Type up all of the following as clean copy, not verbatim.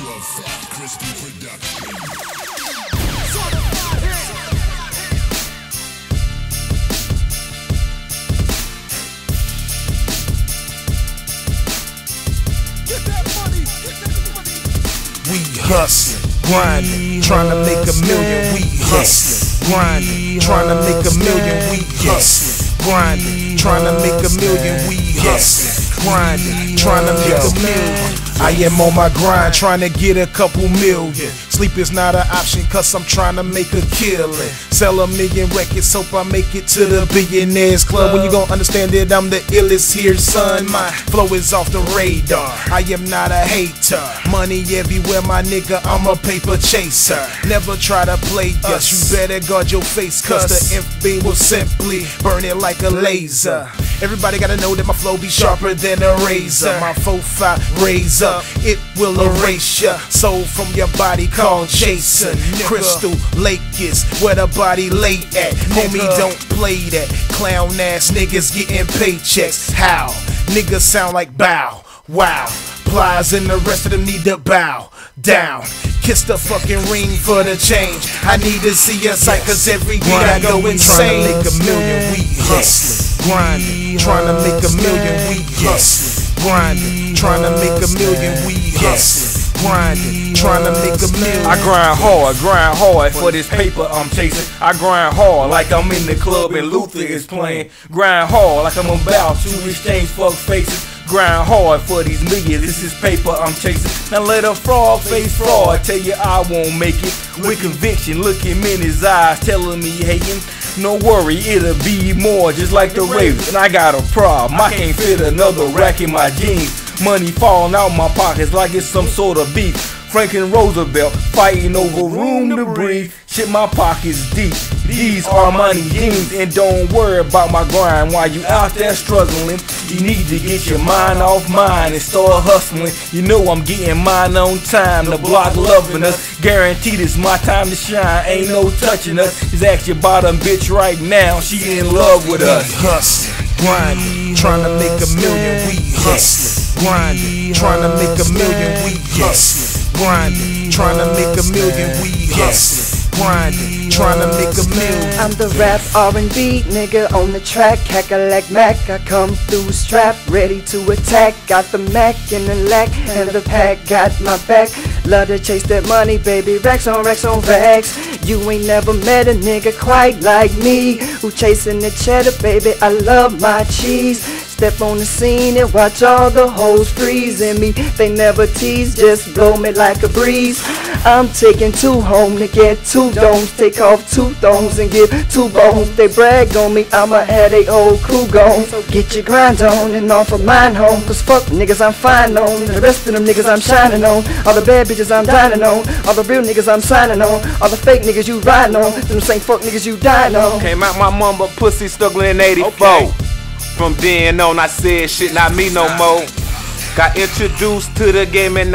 We hustlin', grindin', tryna make a million. We hustlin', grindin', tryna make a million. We hustlin', grindin', tryna make a million. We hustlin', grindin', tryna make a million. I am on my grind, tryna get a couple million. Sleep is not an option, cause I'm tryna make a killing. Sell a million records, hope I make it to the billionaires club. When you gon' understand that I'm the illest here, son. My flow is off the radar, I am not a hater. Money everywhere, my nigga, I'm a paper chaser. Never try to play us, you better guard your face, cause the inf beam will simply burn it like a laser. Everybody gotta know that my flow be sharper than a razor. My 4-5 raise up, it will erase ya. Soul from your body called Jaxon. Crystal Lake is where the body lay at. Homie, don't play that. Clown ass niggas getting paychecks. How? Niggas sound like bow. Wow. Plies and the rest of them need to bow down. Kiss the fucking ring for the change. I need to see a sight, cause every week I go insane. Tryna make a million, we hustlin', grindin', tryna make a million, we hustlin', grindin', tryna make a million, we hustlin', grindin', tryna make a million. I grind hard for this paper I'm chasing. I grind hard like I'm in the club and Luther is playing. Grind hard like I'm about to exchange fuck faces. Grind hard for these millions, this is paper I'm chasing. Now let a frog face fraud tell you I won't make it. With conviction, look him in his eyes, telling me hating. No worry, it'll be more, just like the Ravens. And I got a problem, I can't fit another rack in my jeans. Money falling out my pockets like it's some sort of beef. Franklin Roosevelt fighting over room to breathe. Shit, my pockets deep. These are money jeans, and don't worry about my grind while you out there struggling. You need to get your mind off mine and start hustling. You know I'm getting mine on time. The block loving us. Guaranteed it's my time to shine. Ain't no touching us. Just ask your bottom bitch right now. She in love with us. We hustlin', grindin', tryna make a million. We hustlin', grindin', tryna make a million. We hustlin', grindin', tryna make a million. We hustlin', grindin', tryna make a million. I'm the rap R&B nigga on the track, cackalack Mac. I come through strapped, ready to attack. Got the Mac in the lack, and the pack got my back. Love to chase that money, baby. Racks on racks on racks. You ain't never met a nigga quite like me, who chasing the cheddar, baby. I love my cheese. Step on the scene and watch all the hoes freezing me. They never tease, just blow me like a breeze. I'm taking 2 home to get 2 domes. Take off 2 thumbs and give 2 bones. They brag on me, I'ma have they whole crew gone. So get your grind on and off of mine home. Cause fuck niggas I'm fine on, and the rest of them niggas I'm shining on. All the bad bitches I'm dining on, all the real niggas I'm signing on. All the fake niggas you riding on, them same fuck niggas you dying on. Came out my mama pussy struggling in 84. Okay. From then on I said shit not me no more. Got introduced to the game in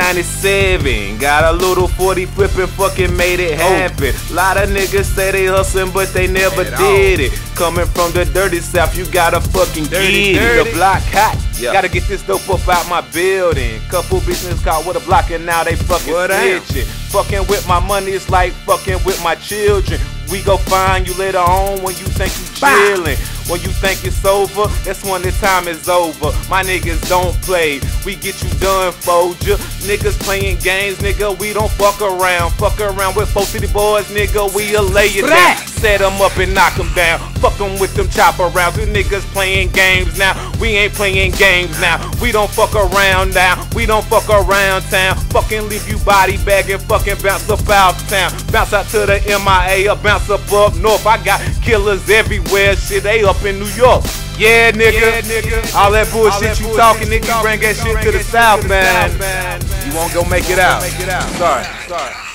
97. Got a little 40 flippin', fucking made it happen. Lot of niggas say they hustlin', but they never did it. Coming from the dirty south, you gotta fucking get it. The block hot, gotta get this dope up out my building. Couple business caught with a block and now they fucking snitching. Fucking with my money is like fucking with my children. We go find you later on when you think you chillin'. When you think it's over, that's when the time is over. My niggas don't play, we get you done, Folger. Niggas playing games, nigga, we don't fuck around. Fuck around with 4 city boys, nigga, we'll lay you down. Set them up and knock them down. Fuck them with them chopper rounds. You niggas playing games now, we ain't playing games now. We don't fuck around now, we don't fuck around town. Fucking leave you body bag and fucking bounce up out town. Bounce out to the MIA or bounce up north. I got killers everywhere, shit, they up in New York. Yeah, nigga. All that bullshit you talking, nigga, you bring that shit to the south, man. You won't go make it out. Sorry.